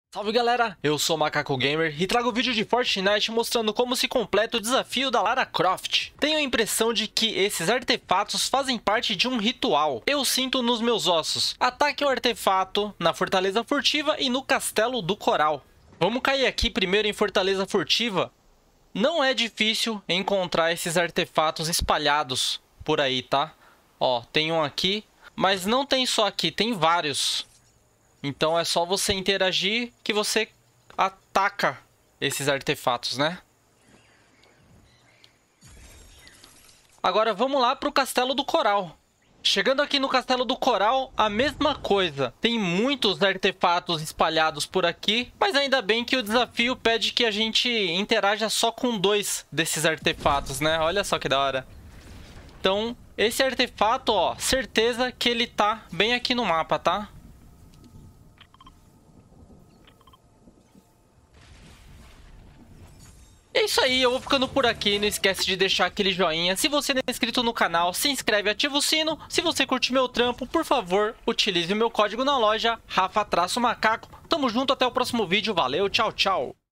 Salve galera, eu sou o Macaco Gamer e trago vídeo de Fortnite mostrando como se completa o desafio da Lara Croft. Tenho a impressão de que esses artefatos fazem parte de um ritual. Eu sinto nos meus ossos. Ataque o artefato na Fortaleza Furtiva e no Castelo do Coral. Vamos cair aqui primeiro em Fortaleza Furtiva. Não é difícil encontrar esses artefatos espalhados por aí, tá? Ó, tem um aqui, mas não tem só aqui, tem vários. Então é só você interagir que você ataca esses artefatos, né? Agora vamos lá para o Castelo do Coral. Chegando aqui no Castelo do Coral, a mesma coisa. Tem muitos artefatos espalhados por aqui, mas ainda bem que o desafio pede que a gente interaja só com 2 desses artefatos, né? Olha só que da hora. Então, esse artefato, ó, certeza que ele tá bem aqui no mapa, tá? É isso aí, eu vou ficando por aqui, não esquece de deixar aquele joinha. Se você não é inscrito no canal, se inscreve e ativa o sino. Se você curte meu trampo, por favor, utilize o meu código na loja, Rafa-Macaco. Tamo junto, até o próximo vídeo, valeu, tchau, tchau.